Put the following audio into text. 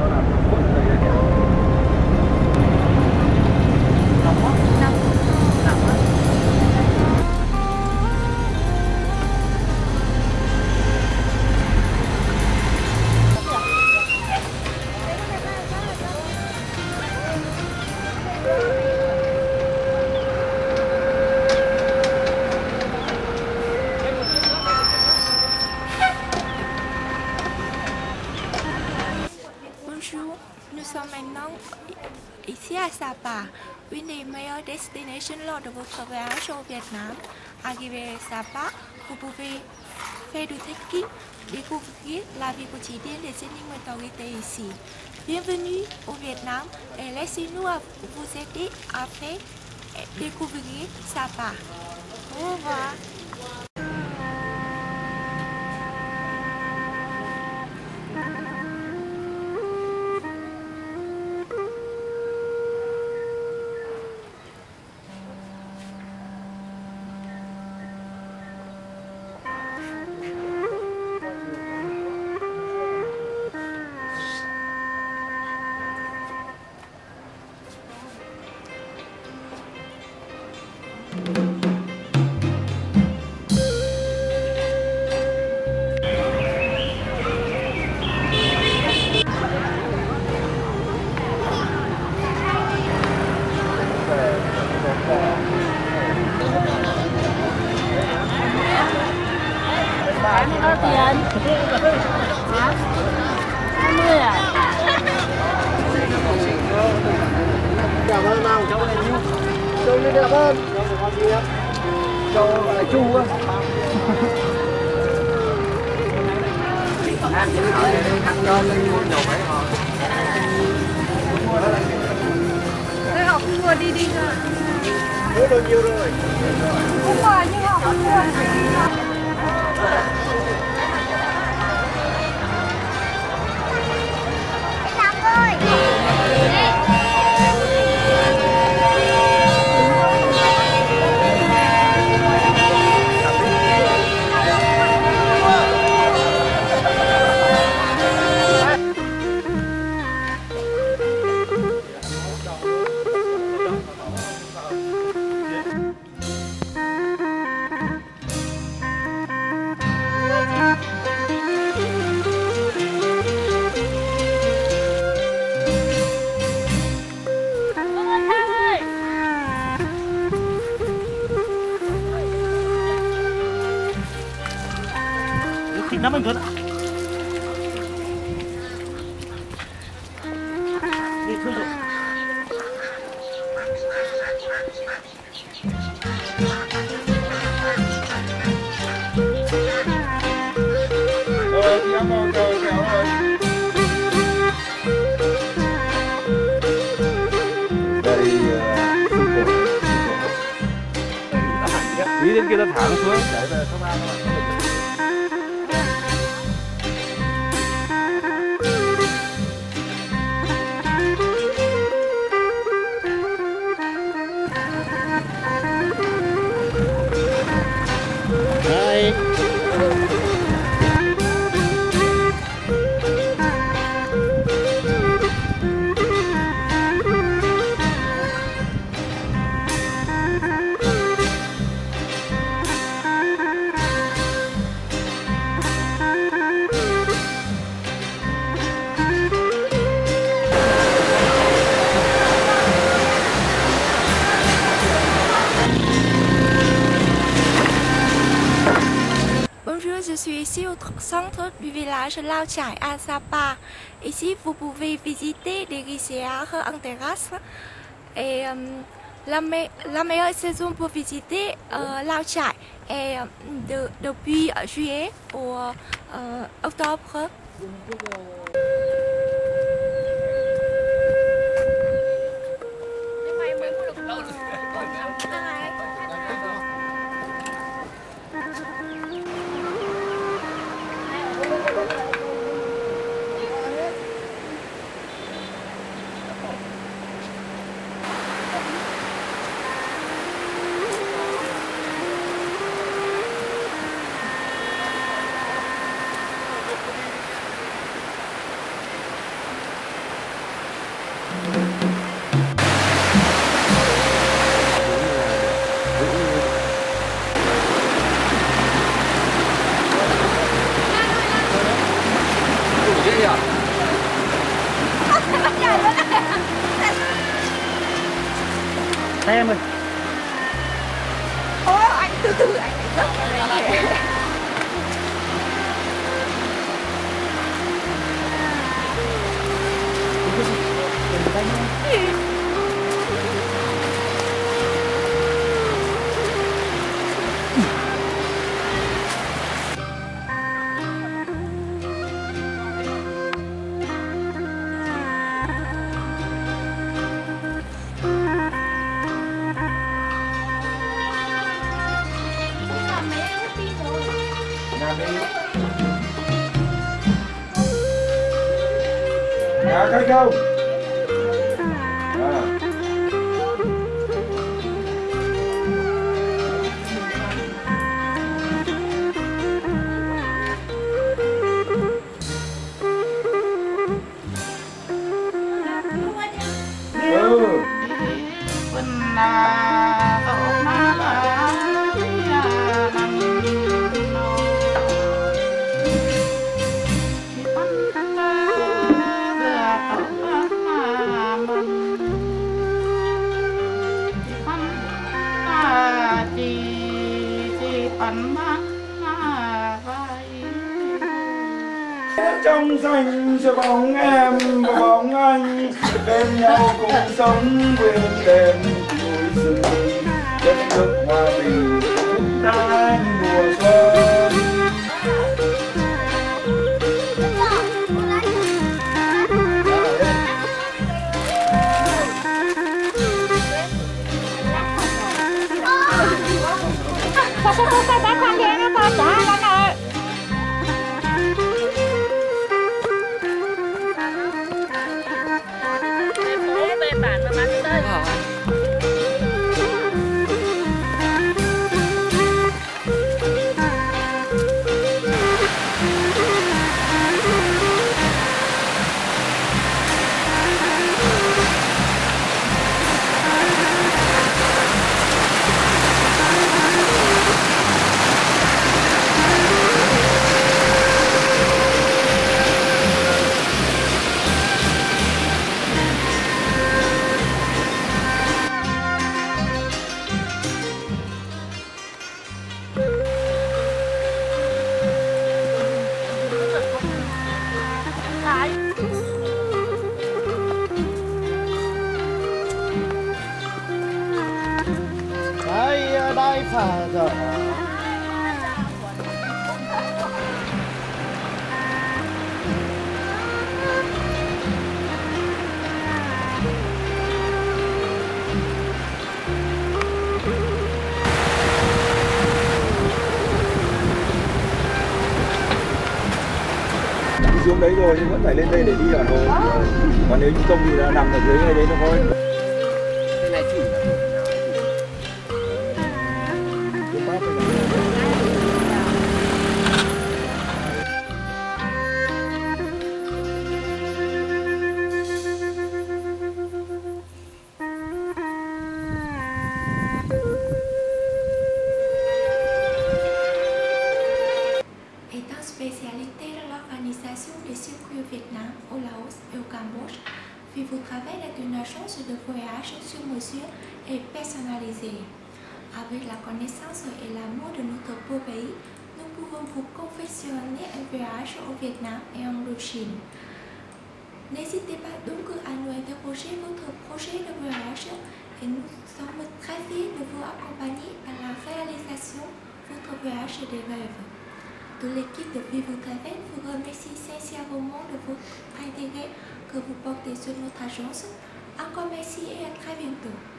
Bonjour, nous sommes maintenant ici à Sapa, une des meilleures destinations lors de votre voyage au Vietnam. Arrivé à Sapa, vous pouvez faire du trekking, découvrir la vie quotidienne des énigmes autorités ici. Bienvenue au Vietnam et laissez-nous vous aider à faire découvrir Sapa. Au revoir. Bao tiền? Hả? 20 à? Cảm ơn nào cháu này nhiêu? Cháu lên đẹp hơn. Cháu được bao nhiêu? Cháu gọi là Chu á. Anh chỉ hỏi thằng lên mua nhiều phải không? Tôi học mua đi đi thôi. Mua bao nhiêu rồi? Không mua nhưng họ không mua. Thịt nắm anh Tuấn ạ. Đi thôi rồi. Rồi, thì ăn bò rồi, kéo rồi. Đây, Lý đến kia ta thả nó xuống. Để về số 3 các bạn. Đây. Bonjour, je suis ici au centre du village Lao Chai à Sapa. Ici, vous pouvez visiter des rizières en terrasse. Et la meilleure saison pour visiter Lao Chai est depuis juillet au octobre. Xe em ơi. Thôi anh từ từ anh phải dốc cái này. Dạ thấy không? Trong xanh cho bóng em và bóng anh bên nhau cùng sống bên đêm núi rừng đất nước hòa bình chúng ta anh mùa xuân. Đây phà rồi. Đi xuống đấy rồi nhưng vẫn phải lên đây để đi ở hồ. Còn nếu như không thì là nằm ở dưới này đấy nó thôi. Cái này chỉ là étant spécialité de l'organisation des circuits au Vietnam, au Laos et au Cambodge, Vivo Travel est une agence de voyage sur mesure et personnalisée. Avec la connaissance et l'amour de notre beau pays, nous pouvons vous confectionner un voyage au Vietnam et en Chine. N'hésitez pas donc à nous interroger votre projet de voyage et nous sommes très fiers de vous accompagner à la réalisation de votre voyage des rêves. De l'équipe de Vivo Travel vous remercie sincèrement de votre intérêt que vous portez sur notre agence. Encore merci et à très bientôt.